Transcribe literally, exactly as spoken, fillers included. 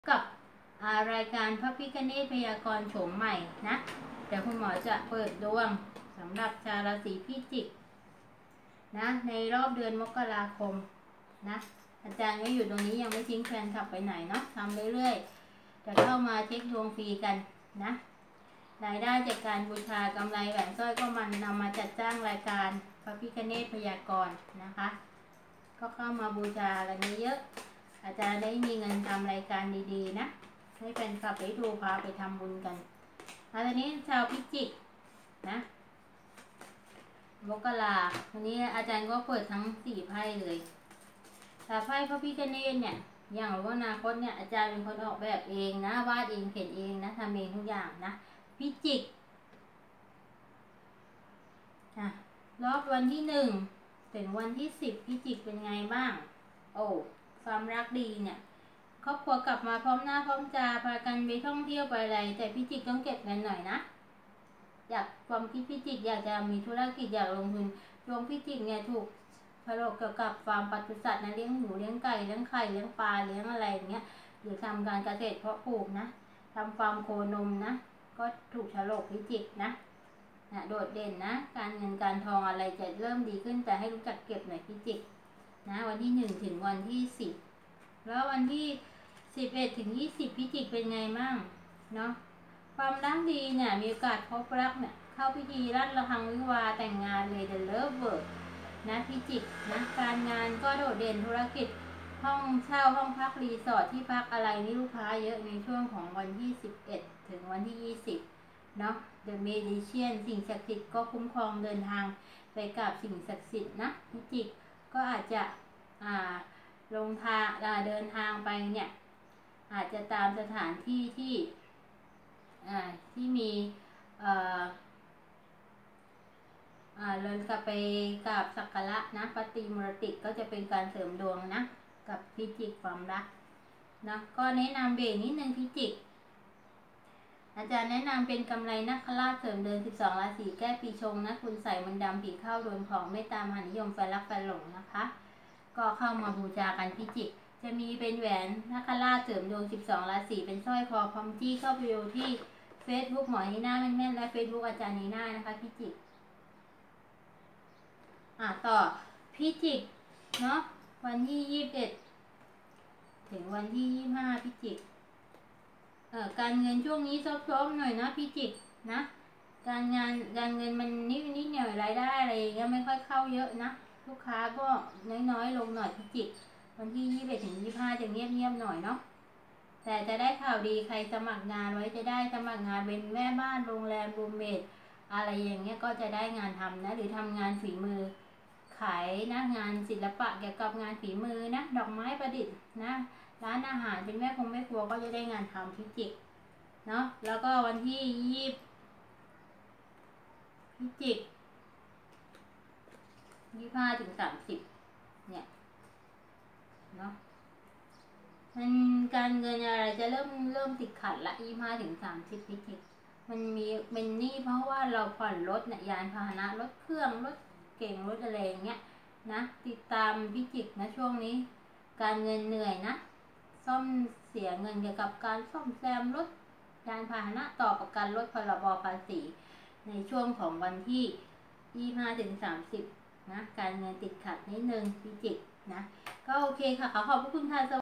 กับรายการพระพิฆเนศพยากรณ์โฉมใหม่นะเดี๋ยวคุณหมอจะเปิดดวงสำหรับชาวราศีพิจิกนะในรอบเดือนมกราคมนะอาจารย์ก็อยู่ตรงนี้ยังไม่ทิ้งแฟนคลับไปไหนเนาะทำเรื่อยๆจะเข้ามาเช็คดวงฟรีกันนะรายได้จากการบูชากำไรแหวนสร้อยก็มันนำมาจัดจ้างรายการพระพิฆเนศพยากรณ์นะคะก็เข้ามาบูชากันเยอะอาจารย์ได้มีเงินทำรายการดีๆนะให้แฟนคลับไปดูพาไปทำบุญกันตอนนี้ชาวพิจิกนะมกราวันนี้อาจารย์ก็เปิดทั้งสี่ไพ่เลยแต่ไพ่พระพิฆเนศเนี่ยอย่างว่าอนาคตเนี่ยอาจารย์เป็นคนออกแบบเองนะวาดเองเขียนเองนะทำเองทุกอย่างนะพิจิกอ่ะรอบวันที่หนึ่งถึงวันที่สิบพิจิกเป็นไงบ้างโอ้ความรักดีเนี่ยครอบครัวกลับมาพร้อมหน้าพร้อมตาพากันไปท่องเที่ยวไปอะไรแต่พิจิกต้องเก็บเงินหน่อยนะอยากความคิดพิจิกอยากจะมีธุรกิจอยากลงทุนดวงพิจิกเนี่ยถูกพะโลกเกี่ยวกับฟาร์มปศุสัตว์นะเลี้ยงหมูเลี้ยงไก่เลี้ยงไข่เลี้ยงปลาเลี้ยงอะไรอย่างเงี้ยหรือทำการเกษตรเพาะปลูกนะทำฟาร์มโคนมนะก็ถูกฉลกพิจิกนะนะโดดเด่นนะการเงินการทองอะไรจะเริ่มดีขึ้นแต่ให้รู้จักเก็บหน่อยพิจิกนะวันที่หนึ่งถึงวันที่สิบแล้ววันที่สิบเอ็ดถึงยี่สิบพิจิกเป็นไงมั่งเนาะความรักดีเนี่ยมีโอกาสพบรักเนี่ยเข้าพิธีรัตระฆังวิวาแต่งงานเลยเดอะเลิฟเวิร์ดนะพิจิกนะการงานก็โดดเด่นธุรกิจห้องเช่าห้องพักรีสอร์ทที่พักอะไรนี่ลูกค้าเยอะในช่วงของวันที่สิบเอ็ดถึงวันที่ยี่สิบเนาะ The Magician สิ่งศักดิ์สิทธิ์ก็คุ้มครองเดินทางไปกับสิ่งศักดิ์สิทธิ์นะพิจิกก็อาจจะอ่าลงทางเดินทางไปเนี่ยอาจจะตามสถานที่ที่ที่มีเอ่อเดินกลับไปกราบสักการะนะปฏิมรติก็จะเป็นการเสริมดวงนะกับพิจิกความรักนะก็แนะนำเบรกนิดนึงพิจิกอาจารย์แนะนำเป็นกำไรนักราชเสริมเดินสิบสองราศีแก้ปีชงนะคุณใส่มันดำผีเข้าโดนของไม่ตามมหานิยมแฟนรักแฟนหลงนะคะก็เข้ามาบูชากันพิจิกจะมีเป็นแหวนนักราชเสริมดวงสิบสองราศีเป็นสร้อยคอพร้อมจี้เข้าไปดูที่ Facebook หมอนีน่าแม่นๆและ Facebook อาจารย์นีน่านะคะพิจิกอ่ะต่อพิจิกเนาะวันที่ยี่สิบเอ็ดถึงวันที่ยี่สิบห้าพิจิกเอ่อการเงินช่วงนี้ซบๆหน่อยนะพิจิกนะการงานการเงินมันนิดนิดหน่อยรายได้อะไรอย่างเงี้ยไม่ค่อยเข้าเยอะนะลูกค้าก็น้อยๆลงหน่อยพิจิกวันที่ยี่สิบเอ็ดถึงยี่สิบห้าจะเงียบๆหน่อยเนาะแต่จะได้ข่าวดีใครสมัครงานไว้จะได้สมัครงานเป็นแม่บ้านโรงแรมรูมเมทอะไรอย่างเงี้ยก็จะได้งานทำนะหรือทำงานฝีมือขายนะงานศิลปะเกี่ยวกับงานฝีมือนะดอกไม้ประดิษฐ์นะร้านอาหารเป็นแม่คงแม่ครัวก็จะได้งานทำพิจิกเนาะแล้วก็วันที่ยี่สิบพิจิกยี่สิบห้าถึงสามสิบเนี่ยเนาะมันการเงินอะไรจะเริ่มเริ่มติดขัดละยี่สิบห้าถึงสามสิบพิจิกมันมีเป็นหนี้เพราะว่าเราผ่อนรถเนี่ยยานพาหนะรถเครื่องรถเก่งรถอะไรอย่างเงี้ยนะติดตามพิจิกนะช่วงนี้การเงินเหนื่อยนะซ่อมเสียเงินเกี่ยวกับการซ่อมแซมรถยานพาหนะต่อประกันรถพรบภาษีในช่วงของวันที่ยี่สิบห้าถึงสามสิบนะการเงินติดขัดนิดนึงพิจิกนะก็โอเคค่ะขอขอบคุณค่ะ